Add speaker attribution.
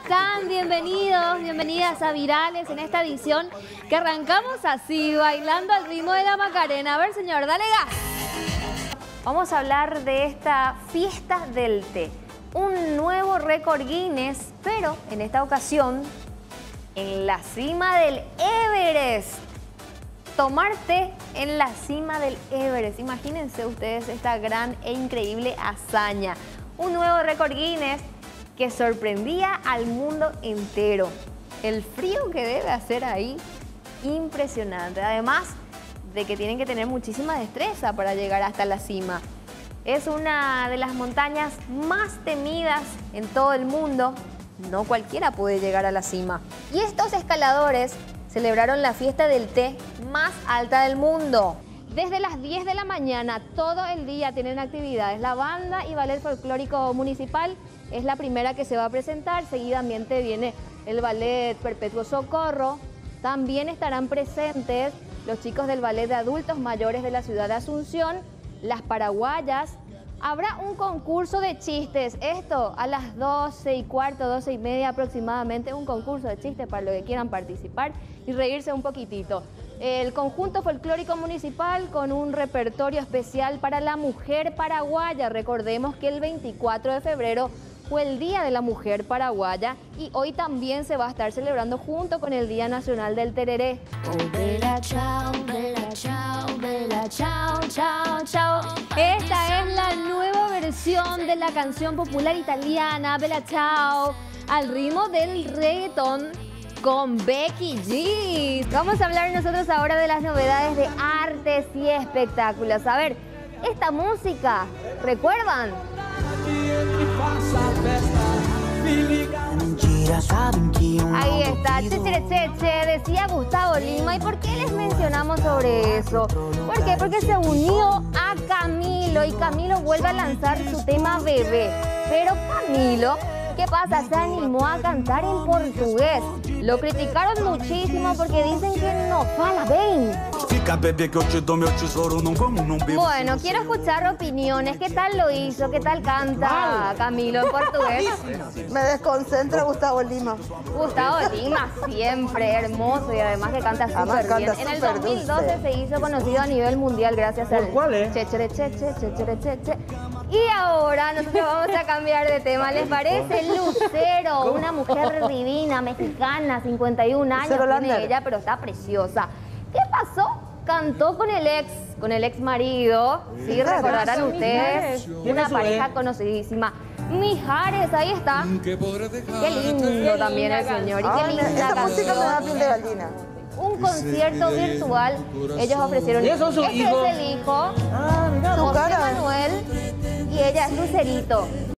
Speaker 1: están? Bienvenidos, bienvenidas a Virales en esta edición que arrancamos así, bailando al ritmo de la Macarena. A ver, señor, dale gas. Vamos a hablar de esta fiesta del té. Un nuevo récord Guinness, pero en esta ocasión en la cima del Everest. Tomar té en la cima del Everest. Imagínense ustedes esta gran e increíble hazaña. Un nuevo récord Guinness que sorprendía al mundo entero. El frío que debe hacer ahí, impresionante. Además de que tienen que tener muchísima destreza para llegar hasta la cima. Es una de las montañas más temidas en todo el mundo. No cualquiera puede llegar a la cima. Y estos escaladores celebraron la fiesta del té más alta del mundo. Desde las 10 de la mañana, todo el día tienen actividades. La banda y ballet folclórico municipal es la primera que se va a presentar. Seguidamente viene el ballet Perpetuo Socorro. También estarán presentes los chicos del ballet de adultos mayores de la ciudad de Asunción, las paraguayas. Habrá un concurso de chistes. Esto a las 12:15, 12:30 aproximadamente. Un concurso de chistes para los que quieran participar y reírse un poquitito. El conjunto folclórico municipal con un repertorio especial para la mujer paraguaya. Recordemos que el 24 de febrero fue el Día de la Mujer Paraguaya y hoy también se va a estar celebrando junto con el Día Nacional del Tereré. Oh, bella chao, bella chao, bella chao, chao, chao. Esta es la nueva versión de la canción popular italiana Bella Ciao al ritmo del reggaetón con Becky G. Vamos a hablar nosotros ahora de las novedades de artes y espectáculos. A ver, esta música, ¿recuerdan? Ahí está, che, decía Gustavo Lima. ¿Y por qué les mencionamos sobre eso? ¿Por qué? Porque se unió a Camilo y Camilo vuelve a lanzar su tema Bebé. Pero Camilo, ¿qué pasa? Se animó a cantar en portugués. Lo criticaron muchísimo porque dicen que no fala bien. Bueno, quiero escuchar opiniones. ¿Qué tal lo hizo? ¿Qué tal canta Camilo en portugués?
Speaker 2: Me desconcentra Gustavo Lima.
Speaker 1: Gustavo Lima, siempre hermoso y además que canta súper bien. En el 2012 se hizo conocido a nivel mundial gracias al Chechere Cheche, Chechere Cheche. Y ahora nosotros vamos a cambiar de tema. ¿Les parece? Lucero, una mujer divina, mexicana, 51 años tiene ella, pero está preciosa. ¿Qué pasó? Cantó con el ex marido, sí, recordarán ustedes, una pareja conocidísima. Mijares, ahí está. Qué lindo también el señor. Y qué linda
Speaker 2: esta música me da piel de gallina.
Speaker 1: Un concierto virtual, ellos ofrecieron.
Speaker 3: ¿Y son sus hijos?
Speaker 1: Este es el hijo,
Speaker 2: Ah, mira,
Speaker 1: José Manuel, y ella es Lucerito.